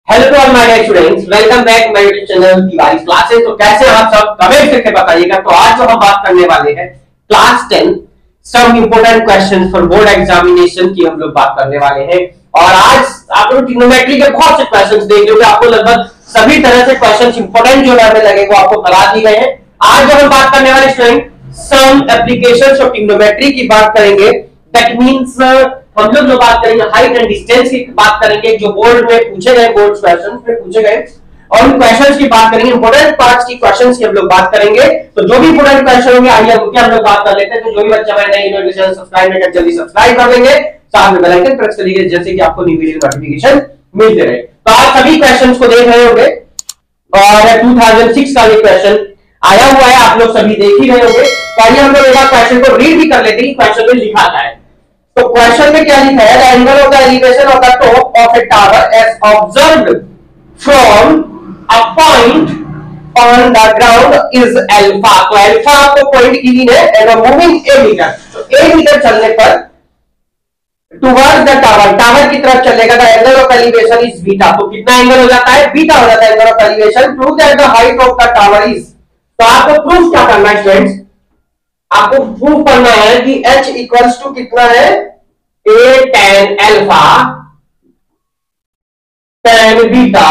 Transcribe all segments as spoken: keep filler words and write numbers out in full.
Hello to all my dear students, welcome back my YouTube channel Tiwari classes. तो कैसे हैं आप सब, कमेंट करके बताइएगा। तो आज जो हम बात करने वाले हैं class ten some important questions for board examination की हम लोग बात करने वाले हैं। और आज आप लोग ट्रिग्नोमेट्री के बहुत से क्वेश्चंस देख लोगे, आपको लगभग सभी तरह से क्वेश्चंस इंपोर्टेंट जो हमें लगे वो आपको करा दी गए हैं। आज जो हम बात करने वाले student some applications of trigonometry की बात करेंगे। दैट मींस हम लोग जो बात करेंगे हाइट एंड डिस्टेंस की बात करेंगे, जो बोर्ड में पूछे गए बोर्ड क्वेश्चंस में पूछे गए, और उन क्वेश्चंस की बात करेंगे। इंपोर्टेंट पार्ट्स की क्वेश्चंस की हम लोग बात करेंगे। तो जो भी इंपोर्टेंट क्वेश्चन होंगे आइए उनकी हम लोग बात कर लेते हैं। तो जो भी बच्चा हमारे नए वीडियो चैनल सब्सक्राइब नहीं कर जल्दी सब्सक्राइब कर लेंगे, साथ में बेल आइकन प्रेस कर लीजिए जैसे कि आपको न्यू वीडियो नोटिफिकेशन मिलते रहे। तो आप सभी क्वेश्चंस को देख रहे होंगे और दो हज़ार छह का ये क्वेश्चन आया हुआ है, आप लोग सभी देख ही रहे होंगे। तो आइए हम लोग एक बार क्वेश्चन को रीड भी कर लेते हैं कि क्वेश्चन में लिखा क्या है। तो क्वेश्चन में क्या लिखा है, the angle of the elevation of the top of a tower as observed from a point on the ground is alpha. तो अल्फा आपको पॉइंट गिवन है एंड मूविंग ए मीटर। तो ए मीटर चलने पर टुवर्ड्स द टावर, टावर की तरफ चलेगा। The angle of elevation is beta. तो कितना एंगल हो जाता है, बीटा हो जाता है angle of elevation. Prove that the height of the tower is. तो आपको प्रूफ क्या करना है स्टूडेंट्स, आपको प्रूफ करना है कि h इक्वल्स टू कितना है, a tan alpha tan beta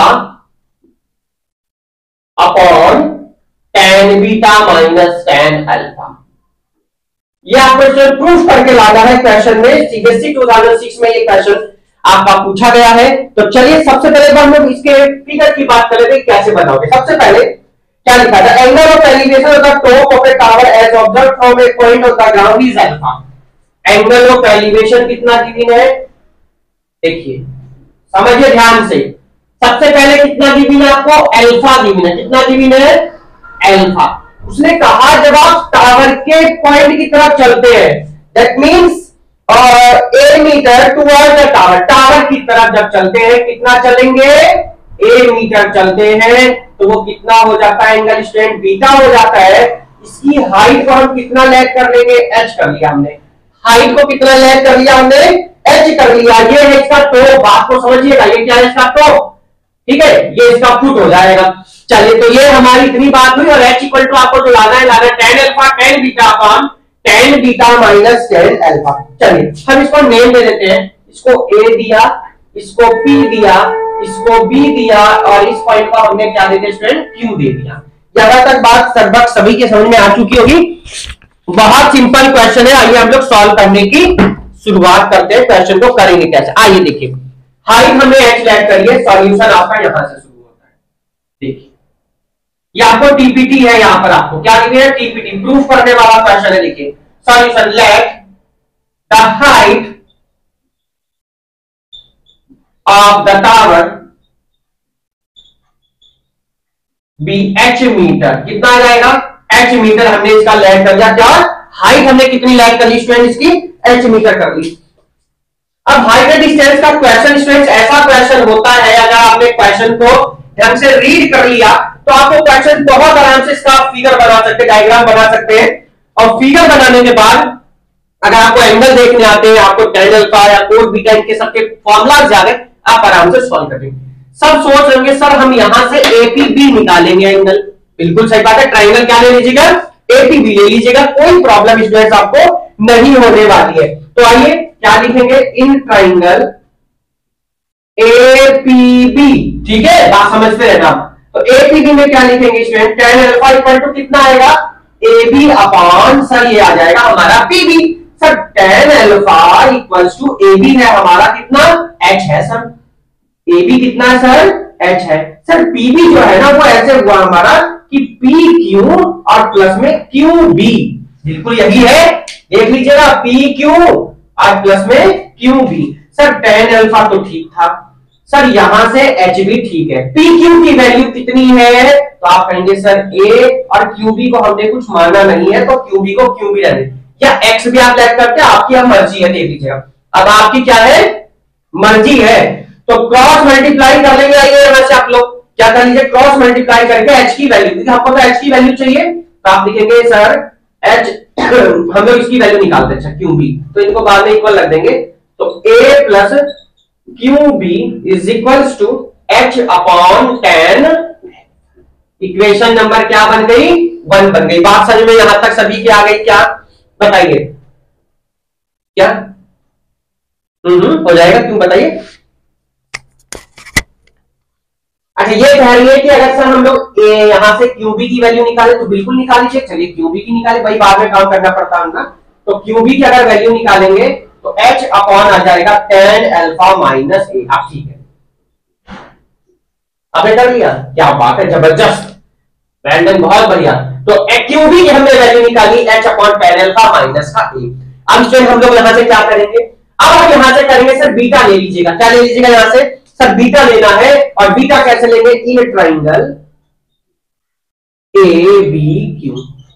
upon tan beta minus tan alpha. ये आपको प्रूफ करके लाना है क्वेश्चन में। सीबीएसई दो हज़ार छह में ये क्वेश्चन आपका पूछा गया है। तो चलिए सबसे पहले हम लोग इसके फिगर की बात करेंगे, कैसे बनाओगे। सबसे पहले क्या लिखा था, angle of elevation of the top of a tower as observed from a point of the ground is alpha. Angle of elevation कितना गिवन है, देखिए समझिए ध्यान से। सबसे पहले कितना गिवन है आपको, अल्फा गिवन है। कितना गिवन है, अल्फा। उसने कहा जब आप टावर के पॉइंट की तरफ चलते हैं, that means a metre toward the tower, tower की तरफ जब चलते हैं कितना चलेंगे, ए मीटर चलते हैं, तो वो कितना हो जाता है एंगल स्टूडेंट, बीटा हो जाता है। इसकी हाइट को हम कितना लेट कर लेंगे, एच कर लिया हमने। हाइट को कितना लेट कर लिया हमने, एच कर लिया। ये है इसका टॉप, बात को समझिएगा, ये क्या है इसका टॉप, ठीक है, ये इसका फुट हो जाएगा। चलिए तो ये हमारी इतनी बात हुई। और एच इक्वल टू आपको जो लाना है, लाना है tan alpha tan beta upon tan beta minus tan alpha. चलिए हम इसको नेम दे देते हैं। इसको ए दिया, इसको पी दिया, इसको बी दिया, और इस पॉइंट को हमने क्या दे दिया स्टूडेंट, क्यू दे दिया। यहां तक बात लगभग सभी के समझ में आ चुकी होगी। बहुत सिंपल क्वेश्चन है, आइए हम लोग सॉल्व करने की शुरुआत करते हैं। क्वेश्चन को करेंगे कैसे, आइए देखिए। हाइट हमने h लेट करी है, सॉल्यूशन आपका यहां से शुरू होता है। देखिए ये आपको टीपीटी है, यहां पर आपको क्या लिखा है, टीपीटी प्रूफ करने वाला क्वेश्चन है। देखिए solution, let the height of the tower be h metre. कितना आ जाएगा, h मीटर। हमने इसका लेट कर लिया, क्या हाइट हमने कितनी लेट कर ली स्टूडेंट, इसकी h मीटर कर ली। अब हाइट एंड डिस्टेंस का क्वेश्चन स्टूडेंट्स ऐसा क्वेश्चन होता है, अगर आपने क्वेश्चन को ढंग से रीड कर लिया तो आपको क्वेश्चन बहुत आराम से इसका फिगर बना सकते हैं, डायग्राम बना सकते हैं। और फिगर बनाने के बाद अगर आपको एंगल देखने आते हैं, आपको tan अल्फा या कोस बीटा इनके सबके फॉर्मूलाज याद है, आप आराम से सॉल्व करेंगे। सब सोच रहे होंगे सर हम यहां से एपीबी निकालेंगे एंगल। बिल्कुल सही बात है, ट्राइंगल क्या ले लीजिएगा, एपीबी ले लीजिएगा, कोई प्रॉब्लम स्टूडेंट्स आपको नहीं होने वाली है। तो आइए क्या लिखेंगे, इन ट्राइंगल एपीबी, ठीक है, बात समझते रहना। तो एपीबी में क्या लिखेंगे student, tan alpha equal to कितना आएगा, एबी अपॉन, सर ये आ जाएगा हमारा PB. Sir tan alpha equals to AB है हमारा कितना, h है सर। एबी कितना है सर, h है। सर पीबी जो है ना वो ऐसे हुआ हमारा कि पी क्यू और प्लस में क्यू बी, बिल्कुल यही है, देख लीजिएगा, पी क्यू और प्लस में Q B. Sir tan alpha तो ठीक था, सर यहां से h भी ठीक है। पी क्यू की वैल्यू कितनी है, तो आप कहेंगे सर a और क्यू बी को हमने कुछ माना नहीं है, तो क्यू बी को क्यू बी रहने, या x भी आप लेट करते हैं, आपकी अब मर्जी है, देख लीजिएगा। अब आपकी क्या है, मर्जी है। तो क्रॉस मल्टीप्लाई कर लेंगे, आइए वैसे आप लोग क्या कर लीजिए, क्रॉस मल्टीप्लाई करके h की वैल्यू, क्योंकि हमको तो h की वैल्यू चाहिए, तो आप लिखेंगे सर h हम लोग इसकी वैल्यू निकालते हैं, अच्छा क्यू बी, तो इनको बाद में इक्वल रख देंगे। तो a plus Q B is equals to H upon tan. Equation number क्या बन गई? वन बन गई। बात समझ में यहां तक सभी की आ गई क्या? बताइए क्या? हम्म हो जाएगा, क्यों बताइए। अच्छा ये कह रही है कि अगर सर हम लोग यहां से क्यूबी की वैल्यू निकाले तो बिल्कुल निकाल लीजिए। चलिए क्यूबी की निकाले, भाई बाद में काम करना पड़ता है ना। तो क्यूबी की अगर वैल्यू निकालेंगे तो एच अपॉन आ जाएगा टेन अल्फा माइनस ए। आप ठीक है, आपने कर लिया, क्या बात है, जबरदस्त, रैंडम, बहुत बढ़िया। तो क्यूबी की हमने वैल्यू निकाली H upon tan alpha minus का ए। अब स्टूडेंट हम लोग यहां से क्या करेंगे? अब हम यहां से करेंगे सर बीटा ले लीजिएगा। क्या ले लीजिएगा यहां से? सर बीटा लेना है। और बीटा कैसे लेंगे? In triangle A B Q,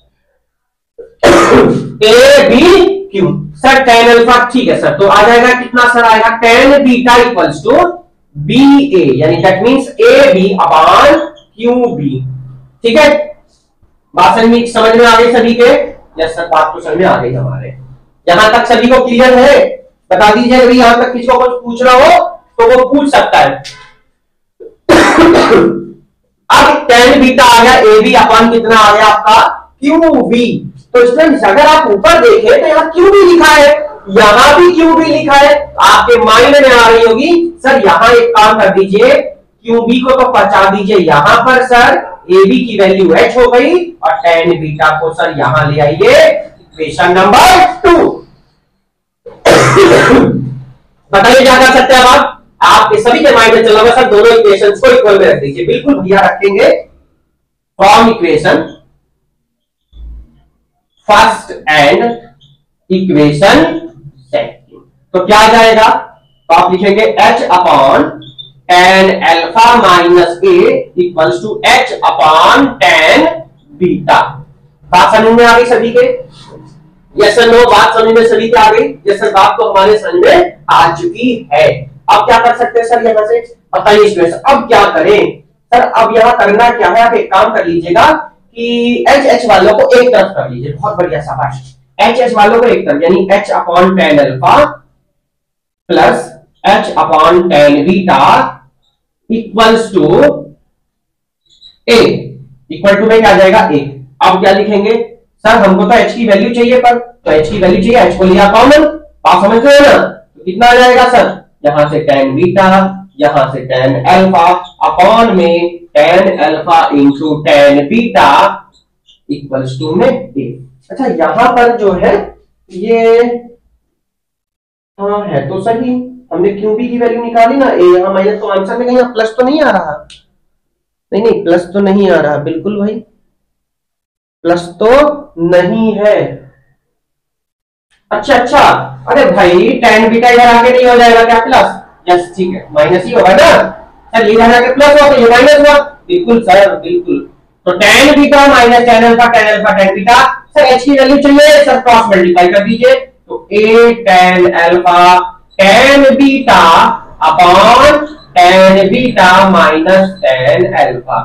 A B Q. Sir tan alpha, ठीक है सर, तो आ जाएगा कितना सर? आएगा tan beta equals to B A, यानी that means A B upon Q B. ठीक है, बात समझ में समझ में आ गई सभी के? यस सर, बात तो समझ में आ गई हमारे। यहां तक सभी को क्लियर है? बता दीजिए अगर यहां तक किसी को कुछ पूछना हो तो वो पूछ सकता है। अब टेन बीटा आ गया, ए बी अपॉन कितना आ गया आपका? Q B. तो स्टूडेंट्स अगर आप ऊपर देखें तो यहाँ क्यू बी लिखा है, यहां भी क्यू बी लिखा है। आपके माइंड में आ रही होगी सर यहां एक काम कर दीजिए, क्यू बी को तो पहुंचा दीजिए यहां पर सर, ए बी की वैल्यू एच हो गई और टेन बीटा को सर यहां ले आइए इक्वेशन नंबर टू। बताइए क्या कर सकते हैं अब आप? आपके सभी के माइंड में चल रहा सर दोनों इक्वेशंस को इक्वल में रख दीजिए। बिल्कुल भैया रखेंगे। From equation first and equation second, तो क्या आ जाएगा? तो आप लिखेंगे H upon tan alpha minus A equals to H upon tan beta. बात समझ में आ गई सभी के? यस सर, नो, बात समझ में सभी के आ गई? यस सर, बात तो हमारे समझ में आ चुकी है। अब क्या कर सकते हैं सर यहां से? बताइए इसमें अब क्या करें? सर अब यहां करना क्या है, आप एक काम कर लीजिएगा कि एच एच वालों को एक तरफ कर लीजिए। बहुत बढ़िया, शाबाश। एच एच वालों को एक तरफ, यानी H upon tan alpha plus H upon tan beta equals to A. Equal to में क्या आ जाएगा? ए। अब क्या लिखेंगे? सर हमको तो एच की वैल्यू चाहिए, पर तो एच की वैल्यू चाहिए, एच को लिया कॉमन। आप समझ रहे हो ना? तो कितना आ जाएगा सर? यहां से टेन बीटा, यहां से टेन अल्फा अपॉन में tan alpha into tan beta equals to में ए। अच्छा यहां पर जो है ये हाँ है तो सही, हमने क्यूबी की वैल्यू निकाली ना, ए यहां माइनस, तो आंसर में कहीं प्लस तो नहीं आ रहा? नहीं नहीं, प्लस तो नहीं आ रहा, बिल्कुल भाई प्लस तो नहीं है। अच्छा अच्छा, अरे भाई टेन बीटा इधर आके नहीं हो जाएगा क्या प्लस? यस ठीक है, माइनस ही होगा ना सर, इधर आके प्लस हुआ तो ये माइनस हुआ। बिल्कुल सर, बिल्कुल। तो tan beta minus tan alpha, tan alpha tan beta. Sir H की वैल्यू चाहिए सर, क्रॉस मल्टीप्लाई कर दीजिए, तो A tan alpha tan beta upon tan beta minus tan alpha.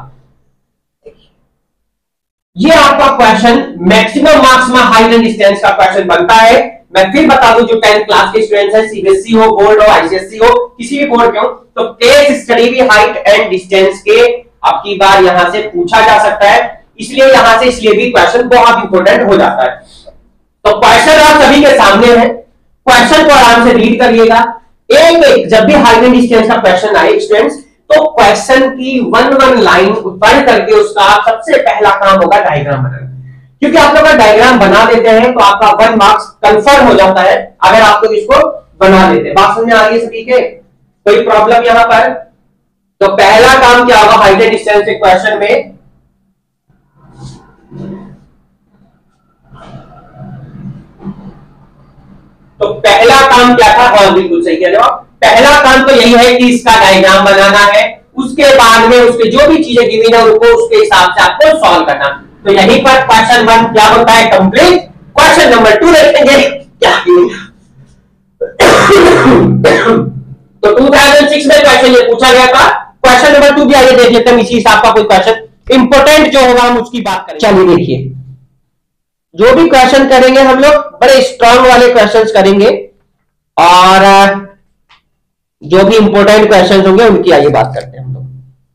ये आपका क्वेश्चन मैक्सिमम मार्क्स में हाइट एंड डिस्टेंस का question बनता है। मैं फिर बता दूं, जो टेंथ क्लास के स्टूडेंट्स हैं, सीबीएसई हो, बोर्ड हो, आईसीएसई हो, किसी भी बोर्ड के हो, तो केस स्टडी भी हाइट एंड डिस्टेंस के अब की बार यहां से पूछा जा सकता है, इसलिए यहां से इसलिए भी क्वेश्चन बहुत इंपॉर्टेंट हो जाता है। तो क्वेश्चन आप सभी के सामने है, क्वेश्चन को आराम से रीड करिएगा। एक एक जब भी हाइट एंड डिस्टेंस का क्वेश्चन आए स्टूडेंट्स, तो क्वेश्चन की वन वन लाइन पढ़ करके उसका सबसे पहला काम होगा डायग्राम बनाना, क्योंकि आप लोग अगर डायग्राम बना देते हैं तो आपका वन मार्क्स कंफर्म हो जाता है अगर आप लोग इसको बना देते हैं। बात समझ में आ रही है सभी के? कोई प्रॉब्लम यहां पर? तो पहला काम क्या होगा हाइट एंड डिस्टेंस के क्वेश्चन में? तो पहला काम क्या था? हाँ बिल्कुल सही कह रहे हो आप। पहला काम तो यही है कि इसका डायग्राम बनाना है, उसके बाद में उसके जो भी चीजें गिवन है उनको उसके हिसाब से आपको सॉल्व करना। तो यहीं पर क्वेश्चन वन क्या होता है? कंप्लीट। क्वेश्चन नंबर टू देखेंगे क्या। तो टू थाउजेंड सिक्स में क्वेश्चन ये पूछा गया था। क्वेश्चन नंबर टू भी आइए देख लेते हैं, इसी हिसाब का कोई क्वेश्चन इंपोर्टेंट जो होगा हम उसकी बात करेंगे। चलिए देखिए, जो भी क्वेश्चन करेंगे हम लोग बड़े स्ट्रांग वाले क्वेश्चंस करेंगे, और जो भी इंपॉर्टेंट क्वेश्चंस होंगे उनकी आइए बात करते हैं हम लोग।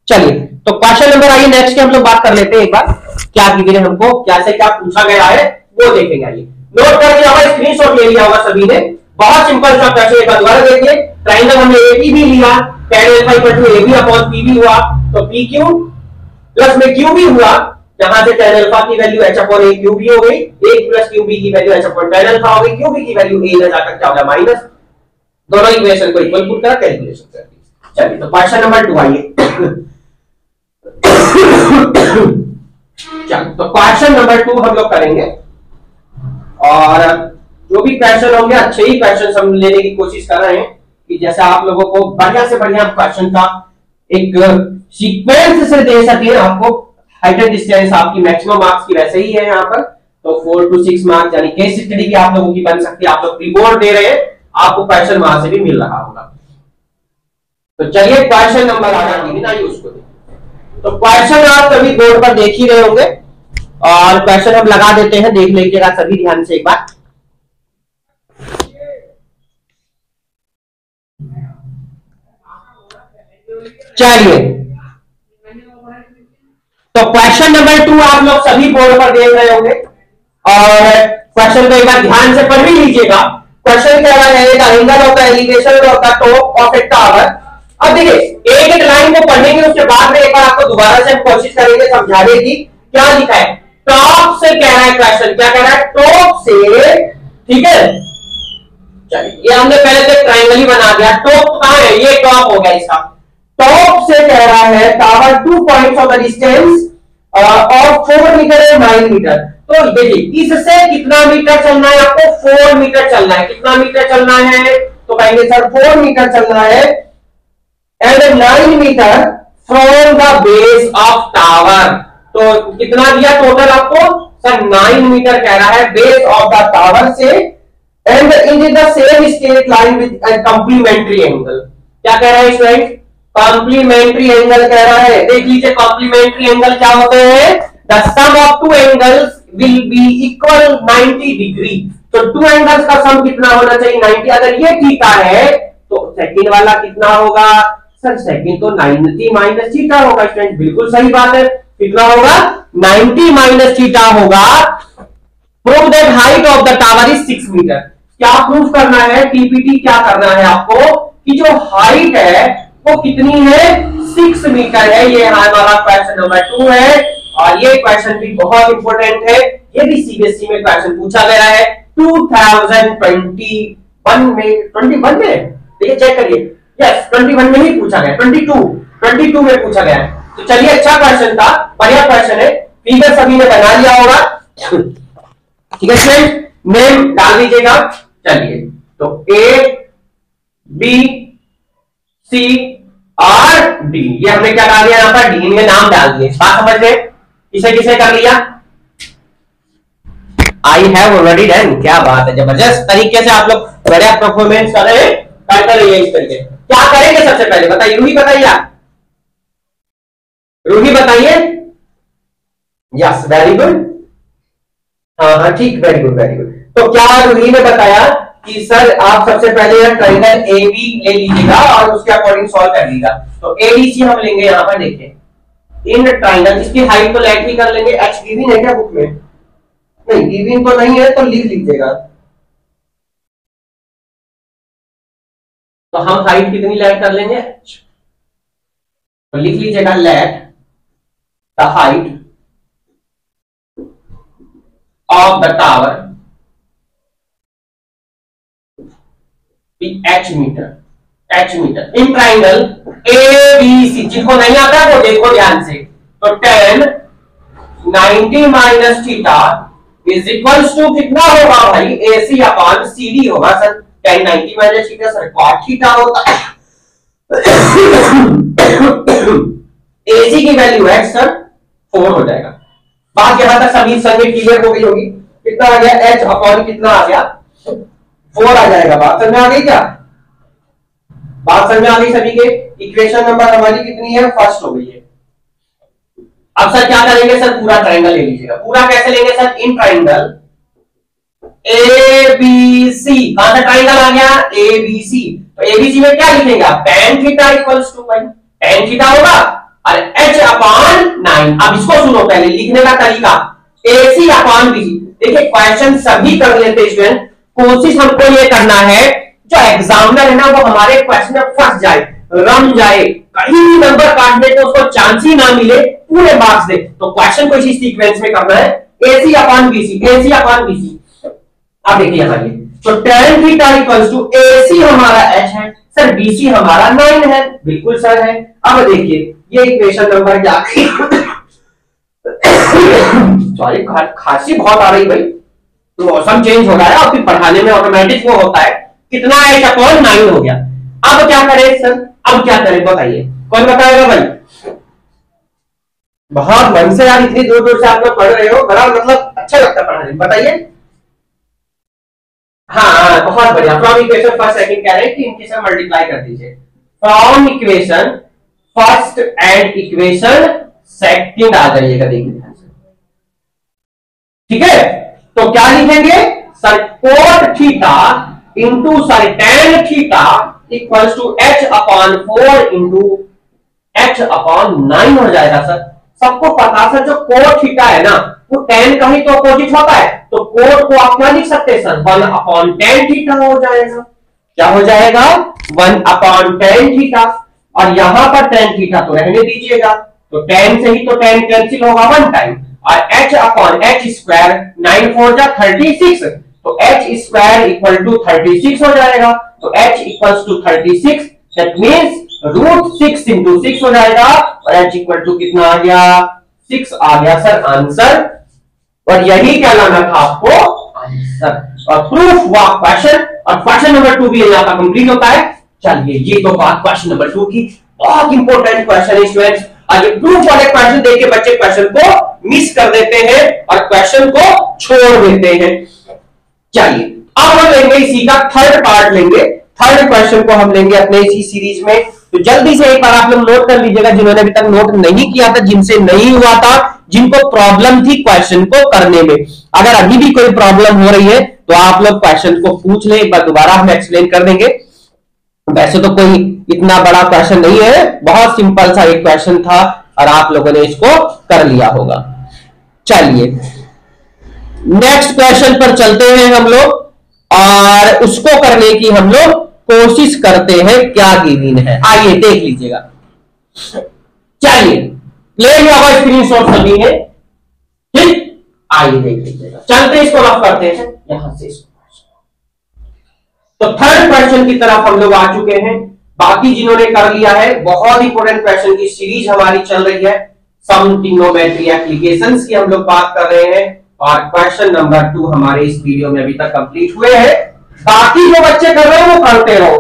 चलिए तो क्वेश्चन नंबर आइए नेक्स्ट के हम लोग बात कर लेते हैं एक बार क्या गिवन है हमको क्या से क्या पूछा गया है वो देखेंगे। आइए नोट कर लिया होगा स्क्रीनशॉट ले लिया होगा सभी ने। बहुत सिंपल सा क्वेश्चन एक बार दोबारा देखिए। ट्रायंगल हमने एपी भी लिया tan alpha equal to ab upon pb हुआ तो pq प्लस में qb हुआ यहां से tan अल्फा की value h upon a qb हो गई एक प्लस qb की value h upon tan alpha हो गई qb की वैल्यू a में जाकर क्या हो गया माइनस दोनों इक्वेशन को इक्वल पुट करा कैलकुलेशन कर दी। चलिए तो क्वेश्चन नंबर टू आइए। चलो तो क्वेश्चन नंबर टू हम लोग करेंगे और जो भी क्वेश्चन होंगे अच्छे ही क्वेश्चन हम लेने की कोशिश कर रहे हैं कि जैसे आप लोगों को बढ़िया से बढ़िया क्वेश्चन का एक सीक्वेंस से दे सके आपको। हाइट एंड डिस्टेंस आपकी मैक्सिमम मार्क्स की वैसे ही है यहाँ पर तो फोर टू सिक्स मार्क्स यानी केस स्टडी की आप लोगों की बन सकती है। आप लोग प्री बोर्ड दे रहे हैं आपको क्वेश्चन वहां से भी मिल रहा होगा। तो चलिए क्वेश्चन नंबर आना आइए उसको तो क्वेश्चन आप सभी बोर्ड पर देख ही रहे होंगे और क्वेश्चन हम लगा देते हैं देख लीजिएगा सभी ध्यान से एक बार। चलिए तो क्वेश्चन नंबर टू आप लोग सभी बोर्ड पर देख रहे होंगे और क्वेश्चन को एक बार ध्यान से पढ़ भी लीजिएगा। क्वेश्चन कह रहा है angle of the elevation of the top of a tower. अब देखिए एक एक लाइन को पढ़ेंगे उसके बाद में एक बार आपको दोबारा से हम कोशिश करेंगे समझाने की। क्या लिखा है टॉप से कह रहा है क्वेश्चन क्या कह रहा है टॉप से ठीक है। चलिए ये हमने पहले से ट्रायंगल ही बना दिया। टॉप कहां है ये टॉप हो गया इसका। टॉप से कह रहा है tower two points of the distance of four metre and nine metre. तो देखिए इससे कितना मीटर चलना है आपको फोर मीटर चलना है। कितना मीटर चलना है तो कहेंगे सर फोर मीटर चलना है and nine metre from the base of tower. तो कितना दिया टोटल आपको सर नाइन मीटर कह रहा है बेस ऑफ द टावर से and in the same straight line with a complementary angle. क्या कह रहा है स्टूडेंट कॉम्प्लीमेंट्री एंगल कह रहा है। देख लीजिए कॉम्प्लीमेंट्री एंगल क्या होते हैं the sum of two angles will be equal ninety degree. तो टू एंगल्स का सम कितना होना चाहिए नाइंटी। अगर ये थीटा है तो सेकंड वाला कितना होगा सर सेकंड तो नाइंटी माइनस थीटा होगा। स्टूडेंट बिल्कुल सही बात है कितना होगा नाइंटी माइनस थीटा होगा। Prove that height of the tower is six metre. क्या प्रूफ करना है टीपीटी क्या करना है आपको कि जो हाइट है वो कितनी है सिक्स मीटर है। ये हमारा क्वेश्चन नंबर टू है और ये क्वेश्चन भी बहुत इंपॉर्टेंट है। ये भी सीबीएसई में क्वेश्चन पूछा गया है टू थाउजेंड ट्वेंटी वन में ट्वेंटी वन में देखिए चेक करिए यस ट्वेंटी वन में ही पूछा गया ट्वेंटी टू ट्वेंटी टू में पूछा गया है। तो चलिए अच्छा क्वेश्चन था बढ़िया क्वेश्चन है फिगर सभी ने बना लिया होगा ठीक है फ्रेंड नेम डाल दीजिएगा। चलिए तो ए बी सी और डी ये हमने क्या डाल दिया यहाँ पर डी में नाम डाल दिए। बात समझ गए किसे किसे कर लिया आई हैव ऑलरेडी डन। क्या बात है जबरदस्त तरीके से आप लोग बढ़िया परफॉर्मेंस कर रहे हैं करते रहिए इस तरीके। क्या करेंगे सबसे पहले बताइए रूही बताइए रूही बताइए यस वेरी गुड हाँ हाँ ठीक वेरी गुड वेरी गुड। तो क्या रूही ने बताया कि सर आप सबसे पहले ट्रायंगल ए बी ले लीजिएगा और उसके अकॉर्डिंग सॉल्व कर लीजिएगा। तो एडीसी हम लेंगे यहाँ पर देखिए इन ट्रायंगल इसकी हाइट तो लेट ही कर लेंगे। एच गिवन है क्या बुक में नहीं गिवन तो नहीं है तो लिख लीजिएगा। तो हम हाइट कितनी लेट कर लेंगे तो लिख लीजिएगा let the height of the tower H metre H metre in triangle A B C. जिनको नहीं आता वो देखो ध्यान से। तो tan ninety minus theta is equals to कितना होगा भाई एसी अपॉन सीडी होगा sir. Tan ninety minus theta sir cot theta होता है। एसी की वैल्यू है सर फोर हो जाएगा। बात यहां तक सभी संख्या क्लियर हो गई होगी। कितना आ गया एच अपॉन कितना आ गया फोर आ जाएगा। बात समझ आ गई क्या बात समझ आ गई सभी के। इक्वेशन नंबर हमारी कितनी है फर्स्ट हो गई है। अब सर क्या करेंगे सर पूरा ट्रायंगल ले लीजिएगा। पूरा कैसे लेंगे sir in triangle A B C. कहां से ट्रायंगल आ गया ए बी सी। तो एबीसी में क्या लिखेंगे आप tan थीटा इक्वल्स टू भाई tan थीटा होगा और h अपॉन नाइन। अब इसको सुनो, पहले लिखने का तरीका ac अपॉन bc। देखिए क्वेश्चन सभी कर लेते स्टूडेंट, कोशिश हमको ये करना है जो एग्जामिनर है ना वो हमारे क्वेश्चन में फंस जाए, रम जाए, कहीं भी नंबर काटने को उसको चांस ही ना मिले, पूरे मार्क्स दे। तो क्वेश्चन को इसी सीक्वेंस में करना है, ac upon bc, ac upon bc। अब देखिए यहां ये तो tan theta equals to ac हमारा h है सर, bc हमारा नाइन है, बिल्कुल सर है। अब देखिए ये इक्वेशन नंबर क्या सॉरी खांसी बहुत आ रही भाई, तो मौसम चेंज हो रहा है और फिर पढ़ाने में ऑटोमेटिक वो होता है, कितना h अपॉन नाइन हो गया। अब क्या करें सर, अब क्या करें बताइए, कौन बताएगा भाई? बहुत मन से यार, इतनी दूर दूर से आप लोग पढ़ रहे हो, बड़ा मतलब अच्छा लगता है पढ़ाने, बताइए। हाँ बहुत बढ़िया, फ्रॉम इक्वेशन फर्स्ट सेकंड कह रहे हैं कि इनके साथ मल्टीप्लाई कर दीजिए। From equation first and equation second आ जाइएगा, देखिए ठीक है। तो क्या लिखेंगे sir, cot theta into sir tan theta equals to H upon four into H upon nine हो जाएगा सर। सबको पता सर जो कोट थीटा है ना वो टेन का ही तो अपोजिट होता है, तो कोट को आप क्या लिख सकते हैं sir, one upon tan theta हो जाएगा। क्या हो जाएगा, वन अपॉन टेन थीटा, और यहां पर टेन थीटा तो रहने दीजिएगा, तो टेन से ही तो टेन कैंसिल होगा वन टाइम, और h upon H square, nine four जा थर्टी सिक्स, तो h square equal to thirty six हो जाएगा। तो h equals to thirty six, that means root six into six हो जाएगा, और h इक्वल टू कितना आ गया, सिक्स आ गया सर आंसर। और यही क्या लाना था आपको, आंसर। और प्रूफ हुआ क्वेश्चन, और क्वेश्चन नंबर टू भी यहाँ का कंप्लीट होता है। चलिए ये तो बात क्वेश्चन नंबर टू की, बहुत इंपॉर्टेंट क्वेश्चन है स्टूडेंट्स। और ये प्रूफ वाले क्वेश्चन देख के बच्चे क्वेश्चन को मिस कर देते हैं और क्वेश्चन को छोड़ देते हैं। चलिए अब हम लेंगे इसी का थर्ड पार्ट लेंगे, थर्ड क्वेश्चन को हम लेंगे अपने इसी सीरीज में। तो जल्दी से एक बार आप लोग नोट कर लीजिएगा, जिन्होंने अभी तक नोट नहीं किया था, जिनसे नहीं हुआ था, जिनको प्रॉब्लम थी क्वेश्चन को करने में। अगर अभी भी कोई प्रॉब्लम हो रही है तो आप लोग क्वेश्चन को पूछ ले, एक बार दोबारा हम एक्सप्लेन कर देंगे। वैसे तो कोई इतना बड़ा क्वेश्चन नहीं है, बहुत सिंपल सा एक क्वेश्चन था और आप लोगों ने इसको कर लिया होगा। चलिए नेक्स्ट क्वेश्चन पर चलते हैं हम लोग, और उसको करने की हम लोग कोशिश करते हैं क्या गिवन है, आइए देख लीजिएगा। चलिए ले लिया हुआ स्क्रीनशॉट सभी है, ठीक, आइए देख लीजिएगा। चलते इसको रफ करते हैं यहां से इसको। तो थर्ड क्वेश्चन की तरफ हम लोग आ चुके हैं। बाकी जिन्होंने कर लिया है, बहुत इंपॉर्टेंट क्वेश्चन की सीरीज हमारी चल रही है, सम ट्रिग्नोमेट्री एप्लीकेशंस की हम लोग बात कर रहे हैं, और क्वेश्चन नंबर टू हमारे इस वीडियो में अभी तक कंप्लीट हुए हैं। बाकी जो बच्चे कर रहे हैं वो करते रहो।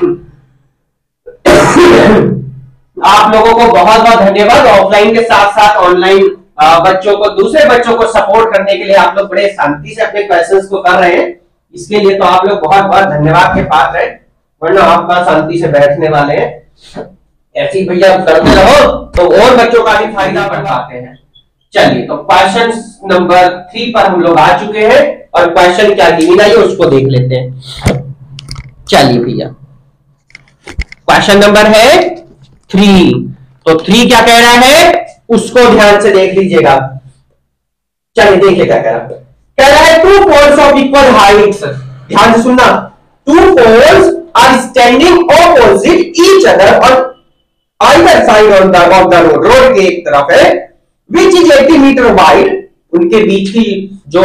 आप लोगों को बहुत बहुत धन्यवाद, ऑफलाइन के साथ साथ ऑनलाइन बच्चों को, दूसरे बच्चों को सपोर्ट करने के लिए आप लोग बड़े शांति से अपने क्वेश्चंस को कर रहे हैं, इसके लिए तो आप लोग बहुत बहुत धन्यवाद के पात्र हैं, वरना आप ना शांति से बैठने वाले हैं। ऐसी भैया करते रहो तो और बच्चों का भी फायदा बढ़ पाते हैं। चलिए तो क्वेश्चन नंबर थ्री पर हम लोग आ चुके हैं, और क्वेश्चन क्या गिवन है उसको देख लेते हैं। चलिए भैया क्वेश्चन नंबर है थ्री, तो थ्री क्या कह रहा है उसको ध्यान से देख लीजिएगा। चलिए देखिए क्या कह रहा है, कह रहा है two poles of equal heights, ध्यान से सुनना, two poles are standing opposite each other on either side of the of the road, road के एक तरफ है, which is eighty metre wide, उनके बीच की जो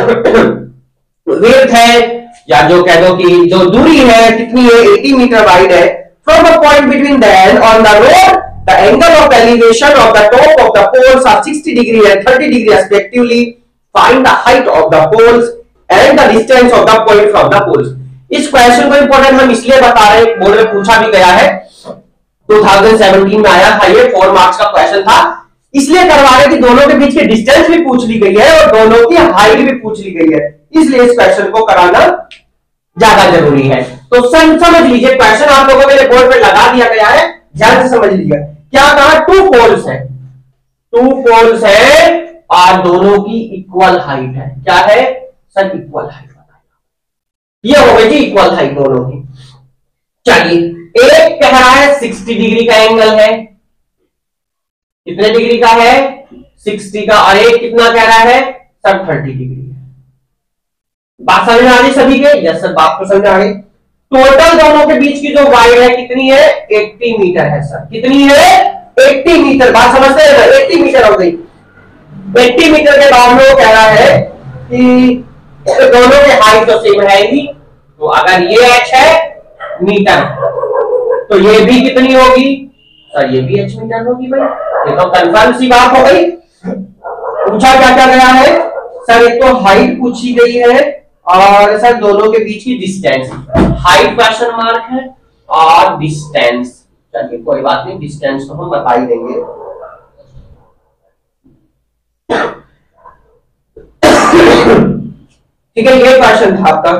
विड्थ है या जो कह दो कि जो दूरी है कितनी है, अस्सी मीटर वाइड है। From the point between them on the road the angle of elevation of the top of the poles are sixty degree and thirty degree respectively, find the height of the poles and the distance of the point from the poles. इस question को important हम इसलिए बता रहे हैं, board में पूछा भी गया है, दो हज़ार सत्रह में आया था, ये फोर मार्क्स का क्वेश्चन था, इसलिए करवा रहे कि दोनों के बीच की डिस्टेंस भी पूछ ली गई है और दोनों की हाइट भी पूछ ली गई है, इसलिए इस क्वेश्चन को कराना ज्यादा जरूरी है। तो समझ लीजिए क्वेश्चन आप लोगों के बोर्ड पे लगा दिया गया है, ध्यान से समझ लीजिए। क्या कहा, टू पोल्स है, टू पोल्स है और दोनों की इक्वल हाइट है। क्या है सर, इक्वल हाइट बताइए, ये हो गई जी इक्वल हाइट दोनों की। चलिए एक कह रहा है साठ डिग्री का एंगल है, कितने डिग्री का है? साठ का। और एक कितना कह रहा है सर? तीस डिग्री है। बात समझ में आ गई सभी के? यस सर, बात तो समझ आ गई। टोटल दोनों के बीच की जो वाइड है कितनी है? अस्सी मीटर है सर। कितनी है? अस्सी मीटर। बात समझते हैं ना? अस्सी मीटर हो गई। अस्सी मीटर के बाद में वो कह रहा है कि दोनों की हाइट तो सेम है ही, तो अगर ये h है मीटर तो ये भी कितनी होगी सर? ये भी h मीटर होगी भाई। ये तो कंफर्म सी बात हो गई। पूछा क्या क्या गया है सर? एक तो हाइट पूछी गई है और सर दोनों के बीच की डिस्टेंस। हाइट क्वेश्चन मार्क है और डिस्टेंस, चलिए कोई बात नहीं, डिस्टेंस तो हम बता ही देंगे। ठीक है, ये क्वेश्चन था आपका।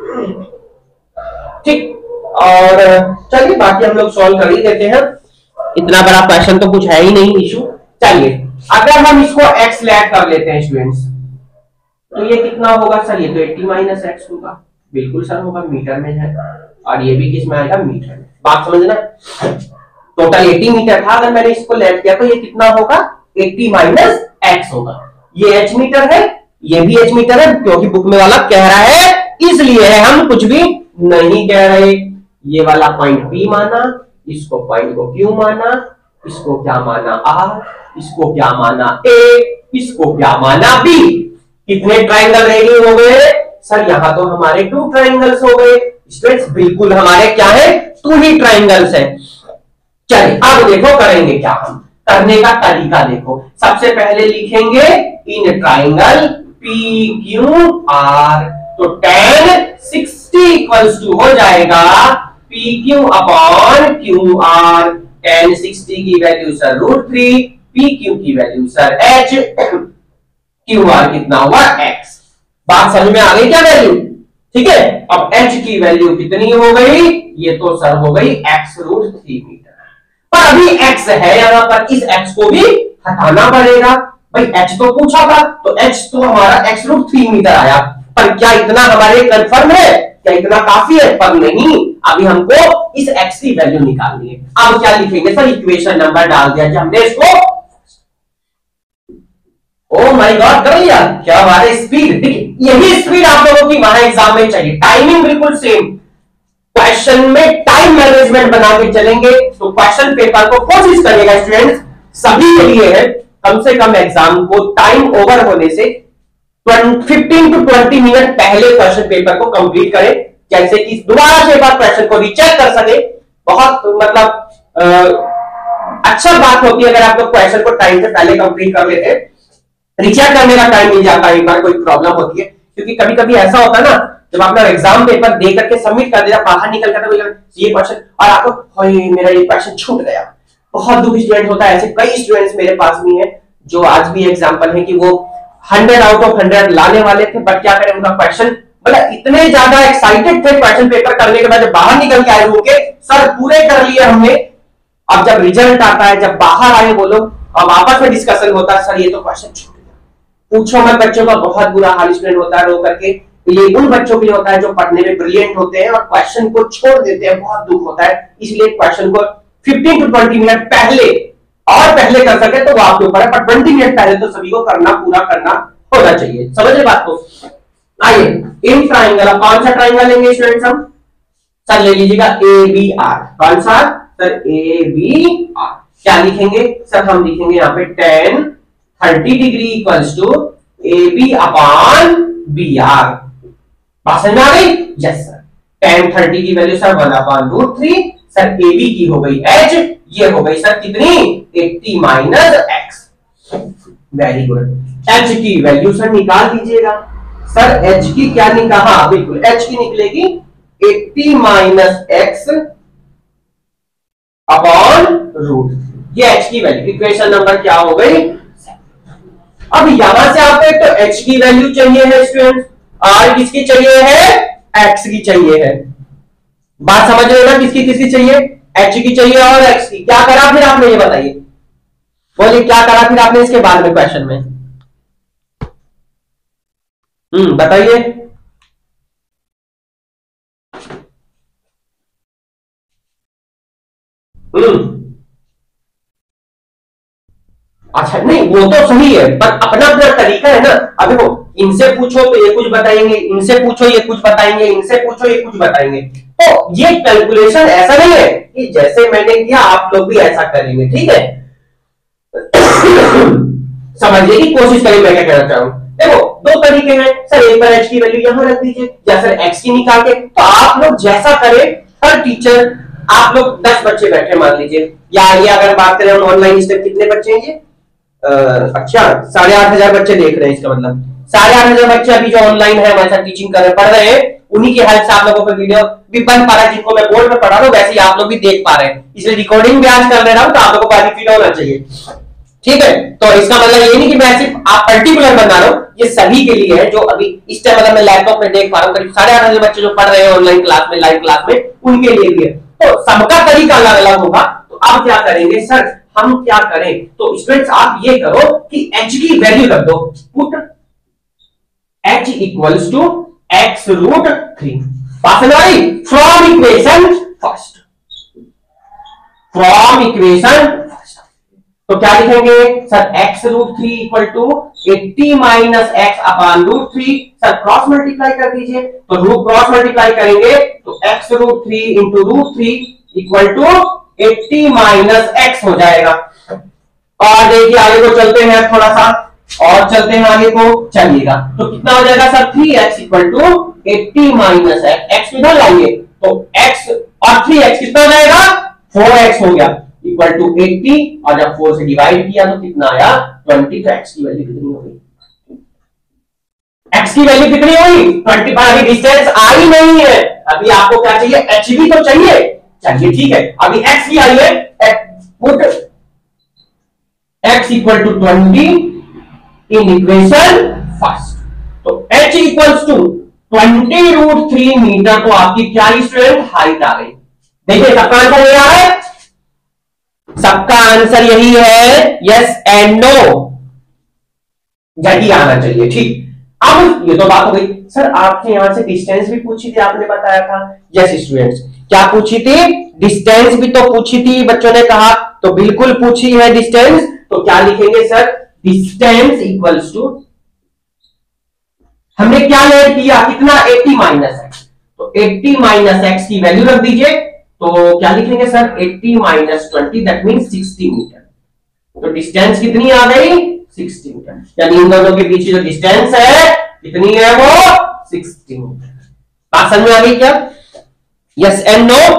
ठीक, और चलिए बाकी हम लोग सॉल्व कर ही देते हैं, इतना बड़ा क्वेश्चन तो कुछ है ही नहीं इशू। चलिए अगर हम इसको x लैग कर लेते हैं स्टूडेंट्स, तो ये कितना होगा सर? ये तो अस्सी माइनस एक्स होगा। बिल्कुल सर होगा, मीटर में है और ये भी किस में आएगा? मीटर में। बात समझना, टोटल अस्सी मीटर था, अगर मैंने इसको लैग किया तो ये कितना होगा? अस्सी माइनस एक्स होगा। ये h मीटर है, ये भी h मीटर है, क्योंकि बुक में वाला कह रहा है इसलिए है, हम कुछ भी नहीं कह रहे। ये वाला पॉइंट P माना, इसको पॉइंट को Q माना, इसको क्या माना R, इसको क्या माना A, इसको क्या माना B। कितने ट्राइंगल रेडी हो गए सर? यहां तो हमारे टू ट्राइंगल्स हो गए स्टूडेंट्स। बिल्कुल हमारे क्या है? टू ही ट्राइंगल्स है। चलिए अब देखो करेंगे क्या हम, करने का तरीका देखो। सबसे पहले लिखेंगे in triangle P Q R, तो टेन सिक्सटी इक्वल्स टू हो जाएगा P Q upon Q R. Tan sixty की value sir root three, P Q की value sir H, Q R कितना हुआ? एक्स। बात समझ में आ गई क्या वैल्यू? ठीक है, अब एच की वैल्यू कितनी हो गई? ये तो सर हो गई एक्स रूट थ्री मीटर। पर अभी एक्स है यहां पर, इस एक्स को भी हटाना पड़ेगा भाई। एच तो पूछा था, तो एच तो हमारा एक्स रूट थ्री मीटर आया, पर क्या इतना हमारे कंफर्म है? क्या इतना काफी है? पर नहीं, अभी हमको इस एक्स की वैल्यू निकालनी है। अब क्या लिखेंगे सर? इक्वेशन नंबर डाल दिया कि हमने इसको। ओ माय गॉड, कर लिया क्या? हमारे स्पीड, देखिए यही स्पीड आप लोगों की वहां एग्जाम में चाहिए। टाइमिंग बिल्कुल सेम, क्वेश्चन में टाइम मैनेजमेंट बना के चलेंगे तो क्वेश्चन पेपर को कोशिश करिएगा स्टूडेंट्स, सभी के लिए है, कम से कम एग्जाम को टाइम ओवर होने से फिफ्टीन टू ट्वेंटी मिनट पहले क्वेश्चन पेपर को कंप्लीट करें, जैसे कि दोबारा से एक बार क्वेश्चन को रीचेक कर सके। बहुत मतलब आ, अच्छा बात होती है अगर आप लोग क्वेश्चन को टाइम से पहले कंप्लीट कर लेते हैं, रीचेक करने का टाइम मिल जाता है एक बार कोई प्रॉब्लम होती है। क्योंकि कभी कभी ऐसा होता है ना, जब आपने एग्जाम पेपर दे करके सबमिट कर दिया, बाहर निकल कर ये क्वेश्चन और आपको मेरा ये क्वेश्चन छूट गया, बहुत दुख स्टूडेंट होता है। ऐसे कई स्टूडेंट्स मेरे पास भी हैं जो आज भी एग्जाम्पल है कि वो हंड्रेड आउट ऑफ हंड्रेड लाने वाले थे, बट क्या करें, उनका क्वेश्चन मतलब इतने ज्यादा एक्साइटेड थे क्वेश्चन पेपर करने के बाद, जब बाहर निकल के आए रूम के, सर पूरे कर लिए हमने। अब जब रिजल्ट आता है, जब बाहर आए वो लोग, अब आपस में डिस्कशन होता है, सर ये तो क्वेश्चन छूट गया। पूछो मत, बच्चों का बहुत बुरा हाल स्टूडेंट होता है रो करके। ये उन बच्चों के लिए होता है जो पढ़ने में ब्रिलियंट होते हैं और क्वेश्चन को छोड़ देते हैं, बहुत दुख होता है। इसलिए क्वेश्चन को फिफ्टीन टू ट्वेंटी मिनट पहले, और पहले कर सके तो वो आपके ऊपर है, पर ट्वेंटी मिनट पहले तो सभी को करना, पूरा करना होना चाहिए। समझ रहे बात को? आइए इन ट्राइंगल, अब कौन सा ट्राइंगल लेंगे स्टूडेंट्स हम? सर ले लीजिएगा ए बी आर। कौन सा सर? A B are. क्या लिखेंगे सर? हम लिखेंगे यहाँ पे tan thirty degree equals to A B upon B R. बात समझ में आ गई? Yes sir. टेन थर्टी की value sir one upon root three, sir A B की हो गई एच, ये हो गई सर कितनी? अस्सी minus X. Very good. H की वैल्यू सर निकाल लीजिएगा। सर एच की क्या निकाला? बिल्कुल एच की निकलेगी अस्सी माइनस एक्स अपॉन रूट, ये एच की वैल्यू। इक्वेशन नंबर क्या हो गई? अब यहां से आपको एक तो एच की वैल्यू चाहिए है स्टूडेंट, और किसकी चाहिए है? एक्स की चाहिए है। बात समझ रहे हो ना? किसकी किसकी चाहिए? एच की चाहिए और एक्स की। क्या करा फिर आपने, ये बताइए, बोलिए क्या करा फिर आपने इसके बाद में क्वेश्चन में? हम्म बताइए। हम्म अच्छा नहीं, वो तो सही है, पर अपना अपना तरीका है ना। अब देखो, इनसे पूछो तो ये कुछ बताएंगे, इनसे पूछो ये कुछ बताएंगे, इनसे पूछो ये कुछ बताएंगे। तो ये कैलकुलेशन ऐसा नहीं है कि जैसे मैंने किया आप लोग भी ऐसा करेंगे, ठीक है। समझने की कोशिश करें मैं क्या कहना चाहूँ। देखो दो तरीके हैं सर, एक बार एच की वैल्यू यहां रख दीजिए या सर एक्स की निकाल के, तो आप लोग जैसा करें। हर टीचर, आप लोग दस बच्चे बैठे मान लीजिए, या ये अगर बात करें हम ऑनलाइन, इस टाइम कितने बच्चे हैं ये, अच्छा साढ़े आठ हजार बच्चे देख रहे हैं, इसका मतलब साढ़े आठ हजार बच्चे अभी जो ऑनलाइन है हमारे साथ टीचिंग कर रहे पढ़ रहे हैं, उन्हीं की हेल्प से आप लोगों को वीडियो भी बन पा रहा है। जिनको मैं बोर्ड में पढ़ा रहा हूँ वैसे ही आप लोग भी देख पा रहे हैं, इसलिए रिकॉर्डिंग भी आज कर ले रहा हूँ, तो आप लोगों को बेनिफिट होना चाहिए, ठीक है। तो इसका मतलब ये नहीं कि मैं सिर्फ आप पर्टिकुलर बना रहा हूँ, ये सभी के लिए है जो अभी इस टाइम अगर मैं लैपटॉप में देख पा रहा हूँ, करीब साढ़े आठ हजार बच्चे जो पढ़ रहे हैं ऑनलाइन क्लास में, लाइव क्लास में, उनके लिए भी है। तो सबका तरीका अलग अलग होगा। तो आप क्या करेंगे सर, हम क्या करें, तो स्टूडेंट्स आप ये करो कि h की वैल्यू रख दो, put h equals to X root three, from equation first, from equation first. तो क्या लिखेंगे sir, X root three equal to eighty minus X upon root three. Sir cross multiply कर दीजिए, तो रूट क्रॉस मल्टीप्लाई करेंगे तो X root three into root three equal to eighty minus X हो जाएगा। और देखिए आगे को चलते हैं थोड़ा सा, और चलते हैं आगे को, चलिएगा तो कितना हो जाएगा sir, three X equal to eighty minus X, X किधर लाएंगे तो x और थ्री एक्स कितना हो जाएगा, फोर एक्स हो गया, इक्वल टू एट्टी, और जब फोर से डिवाइड किया तो कितना आया, ट्वेंटी। तो x की वैल्यू कितनी हो गई, x की वैल्यू कितनी हुई, ट्वेंटी। अभी डिस्टेंस आई नहीं है, अभी आपको क्या चाहिए, h भी तो चाहिए। चलिए ठीक है, अभी x की आई है, put x equal to twenty in equation first. तो h equals to twenty root three metre, तो आपकी क्या स्टूडेंट हाइट आ गई। देखिए सबका आंसर ये आ है, सबका आंसर यही है, यस एंड नो, यही आना चाहिए, ठीक। अब ये तो बात हो गई। सर आपने यहां से डिस्टेंस भी पूछी थी, आपने बताया था, यस स्टूडेंट्स, क्या पूछी थी, डिस्टेंस भी तो पूछी थी, बच्चों ने कहा तो बिल्कुल पूछी है डिस्टेंस। तो क्या लिखेंगे सर, डिस्टेंस इक्वल्स टू, हमने क्या ऐड किया, कितना, एट्टी माइनस एक्स, तो एट्टी माइनस एक्स की वैल्यू रख दीजिए, तो क्या लिखेंगे sir, eighty minus twenty, that means sixty metre. तो डिस्टेंस कितनी आ गई, सिक्सटी मीटर, यानी इन दोनों के बीच जो डिस्टेंस है कितनी है, वो सिक्सटी मीटर। बात समझ में आ गई क्या, yes and no,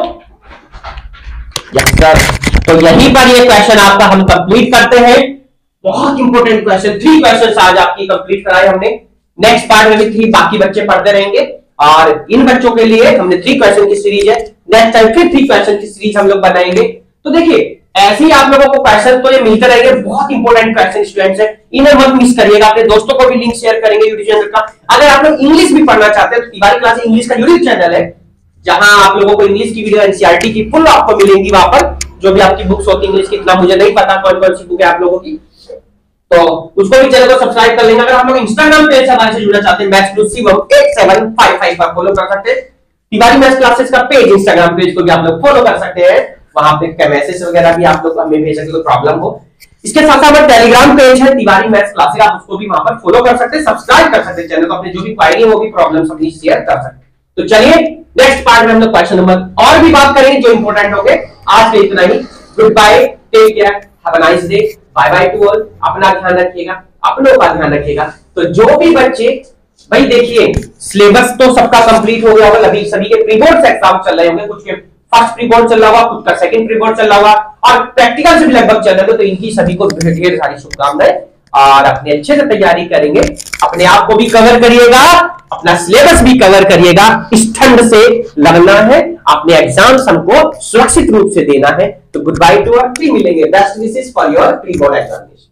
yes sir. तो यहीं पर ये क्वेश्चन आपका हम कंप्लीट करते हैं, बहुत इंपॉर्टेंट क्वेश्चन, थ्री क्वेश्चन आज आपकी कंप्लीट कराए हमने। नेक्स्ट पार्ट में भी थ्री बाकी बच्चे पढ़ते रहेंगे, और इन बच्चों के लिए हमने थ्री क्वेश्चन की सीरीज है, नेक्स्ट टाइम फिर थ्री क्वेश्चन की सीरीज हम लोग बनाएंगे। तो देखिए ऐसे ही आप लोगों को क्वेश्चन तो ये मिलते रहेंगे, बहुत इंपॉर्टेंट क्वेश्चन स्टूडेंट्स है, इन्हें मत मिस करिएगा। अपने दोस्तों को भी लिंक शेयर करेंगे यूट्यूब चैनल का। अगर आप लोग इंग्लिश भी पढ़ना चाहते हैं तो तिवारी क्लास इंग्लिश का यूट्यूब चैनल है, जहां आप लोगों को इंग्लिश की वीडियो, एनसीईआरटी की फुल आपको मिलेंगी वहां पर, जो भी आपकी बुक्स होती है इंग्लिश की, इतना मुझे नहीं पता कौन कौन सी बुक है आप लोगों की, तो उसको भी चैनल को सब्सक्राइब कर लेंगे। अगर आप लोग इंस्टाग्राम पेज से हमारे से जुड़ना चाहते हैं, maths plus Shivam eight seven five five पर फॉलो कर सकते हैं। तिवारी मैथ्स क्लासेस का पेज, इंस्टाग्राम पेज को भी आप लोग फॉलो कर सकते हैं, वहां पे मैसेज वगैरह भी आप लोग हमें भेज सकते, कोई प्रॉब्लम हो। इसके साथ साथ टेलीग्राम पेज है तिवारी मैथ्स क्लासेस, आप उसको भी वहां पर फॉलो कर सकते हैं, सब्सक्राइब कर सकते हैं चैनल को, अपने जो भी क्वेरी है वो भी प्रॉब्लम अपनी शेयर कर सकते हैं। तो चलिए नेक्स्ट पार्ट में हम लोग क्वेश्चन नंबर और भी बात करेंगे जो इंपॉर्टेंट होंगे। आज के इतना ही, goodbye, take care, have a nice day, bye bye to all. अपना ध्यान रखिएगा, अपनों का ध्यान रखिएगा। तो जो भी बच्चे, भाई देखिए सिलेबस तो सबका कंप्लीट हो गया होगा, अभी सभी के प्री बोर्ड एग्जाम चल रहे होंगे, कुछ के फर्स्ट प्री बोर्ड चल रहा होगा, कुछ का सेकंड प्री बोर्ड चल रहा होगा, और प्रैक्टिकल से भी लगभग चल रहे थे। तो इनकी सभी को ढेर सारी शुभकामनाएं, और अपने अच्छे से तैयारी करेंगे, अपने आप को भी कवर करिएगा, अपना सिलेबस भी कवर करिएगा। इस ठंड से लड़ना है, अपने एग्जाम्स हमको सुरक्षित रूप से देना है। तो गुड बाय टू ऑल, फिर मिलेंगे, best wishes for your pre board examination.